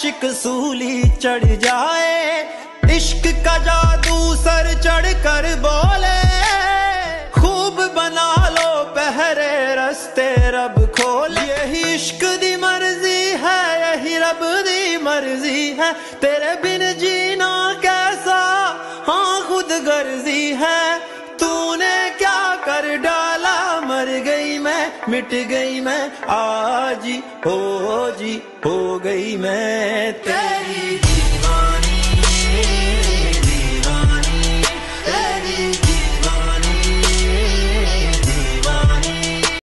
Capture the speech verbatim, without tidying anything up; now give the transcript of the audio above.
आशिक सूली चढ़ जाए, इश्क का जादू सर चढ़ कर बोले, खूब बना लो पहरे रस्ते रब खोले। यही इश्क दी मर्जी है, यही रब दी मर्जी है, तेरे बिन जीना कैसा हाँ खुद गर्जी है। तूने क्या कर डाला, मर गई मैं मिट गई मैं, आज ही हो जी हो गई मैं तेरी।